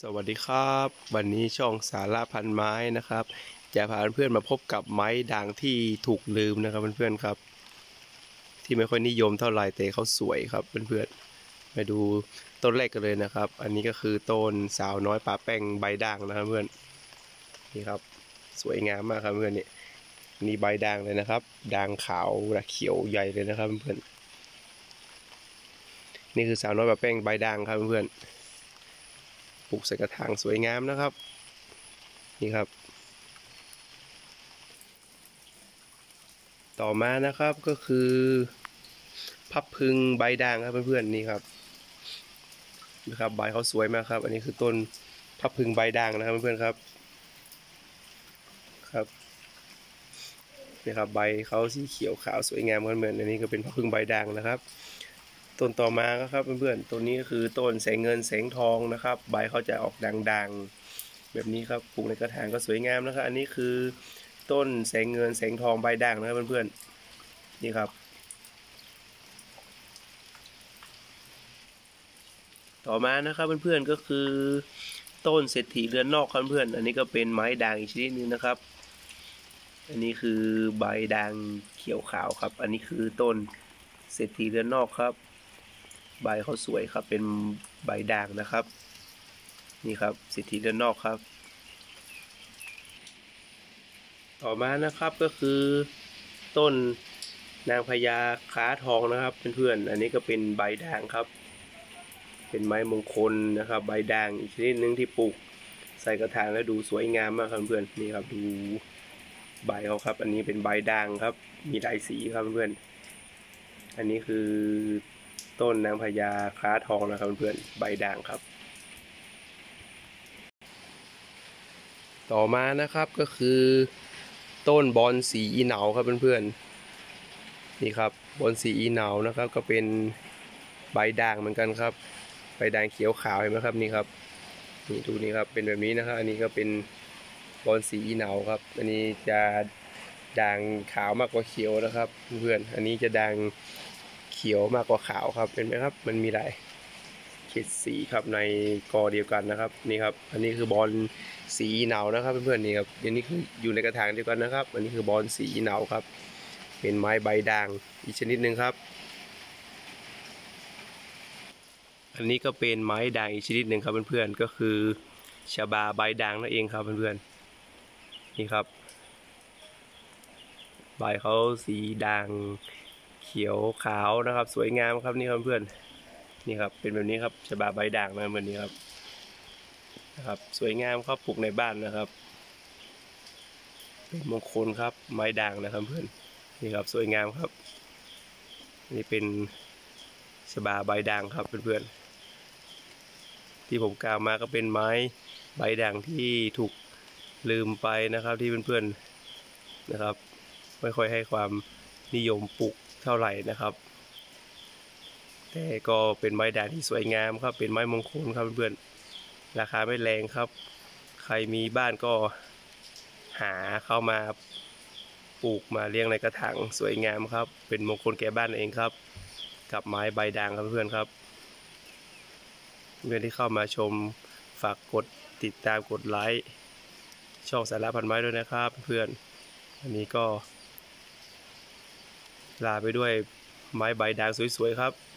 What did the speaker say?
สวัสดีครับวันนี้ช่องสาระพันไม้นะครับจะพาเพื่อนๆมาพบกับไม้ด่างที่ถูกลืมนะครับเพื่อนๆครับที่ไม่ค่อยนิยมเท่าไหร่แต่เขาสวยครับเพื่อนๆมาดูต้นแรกกันเลยนะครับอันนี้ก็คือต้นสาวน้อยป่าแป้งใบด่างนะครับเพื่อนนี่ครับสวยงามมากครับเพื่อนนี่ใบด่างเลยนะครับด่างขาวและเขียวใหญ่เลยนะครับเพื่อนนี่คือสาวน้อยป่าแป้งใบด่างครับเพื่อนปลูกใส่กระถางสวยงามนะครับนี่ครับต่อมานะครับก็คือพับพึงใบด่างครับเพื่อนๆนี่ครับใบเขาสวยมากครับอันนี้คือต้นพับพึงใบด่างนะครับเพื่อนๆครับนี่ครับใบเขาสีเขียวขาวสวยงามเหมือนอันนี้ก็เป็นพับพึงใบด่างนะครับต้นต่อมาครับเพื่อนๆต้นนี้ก็คือต้นแสงเงินแสงทองนะครับใบเขาจะออกด่างๆแบบนี้ครับปลูกในกระถางก็สวยงามนะครับอันนี้คือต้นแสงเงินแสงทองใบด่างนะครับเพื่อนๆนี่ครับต่อมานะครับเพื่อนๆก็คือต้นเศรษฐีเรือนนอกครับเพื่อนอันนี้ก็เป็นไม้ด่างอีกชนิดนึงนะครับอันนี้คือใบด่างเขียวขาวครับอันนี้คือต้นเศรษฐีเรือนนอกครับใบเขาสวยครับเป็นใบด่างนะครับนี่ครับเศรษฐีเรือนนอกครับต่อมานะครับก็คือต้นนางพญาค้าทองนะครับเพื่อนๆอันนี้ก็เป็นใบด่างครับเป็นไม้มงคลนะครับใบด่างอีกชนิดนึงที่ปลูกใส่กระถางแล้วดูสวยงามมากครับเพื่อนนี่ครับดูใบเขาครับอันนี้เป็นใบด่างครับมีหลายสีครับเพื่อนอันนี้คือต้นนางพญาค้าทองนะครับเพื่อนใบด่างครับต่อมานะครับก็คือต้นบอนสีอีเหนาครับเพื่อนๆนี่ครับบอนสีอีเหนานะครับก็เป็นใบด่างเหมือนกันครับใบด่างเขียวขาวเห็นไหมครับนี่ครับนี่ดูนี่ครับเป็นแบบนี้นะครับอันนี้ก็เป็นบอนสีอีเหนาครับอันนี้จะด่างขาวมากกว่าเขียวนะครับเพื่อนอันนี้จะด่างเขียวมากกว่าขาวครับเป็นไหมครับมันมีหลายเฉดสีครับในกอเดียวกันนะครับนี่ครับอันนี้คือบอลสีเหนานะครับเพื่อนๆนี่ครับอันนี้คืออยู่ในกระถางเดียวกันนะครับอันนี้คือบอลสีเหนาครับเป็นไม้ใบด่างอีกชนิดหนึ่งครับอันนี้ก็เป็นไม้ด่างอีกชนิดหนึ่งครับเพื่อนๆก็คือชบาใบด่างนั่นเองครับเพื่อนๆนี่ครับใบเขาสีด่างเขียวขาวนะครับสวยงามครับนี่ครับเพื่อนนี่ครับเป็นแบบนี้ครับชบาใบด่างนะแบบนี้ครับนะครับสวยงามครับปลูกในบ้านนะครับเป็นมงคลครับไม้ด่างนะครับเพื่อนนี่ครับสวยงามครับนี่เป็นชบาใบด่างครับเพื่อนๆที่ผมกล่าวมาก็เป็นไม้ใบด่างที่ถูกลืมไปนะครับที่เพื่อนๆนะครับไม่ค่อยให้ความนิยมปลูกเท่าไหร่นะครับแต่ก็เป็นไม้ด่างที่สวยงามครับเป็นไม้มงคลครับเพื่อนๆราคาไม่แรงครับใครมีบ้านก็หาเข้ามาปลูกมาเลี้ยงในกระถางสวยงามครับเป็นมงคลแก่บ้านเองครับกับไม้ใบด่างครับเพื่อนครับเพื่อนที่เข้ามาชมฝากกดติดตามกดไลค์ช่องสาระพันไม้ด้วยนะครับเพื่อนอันนี้ก็ลาไปด้วยไม้ใบด่างสวยๆครับ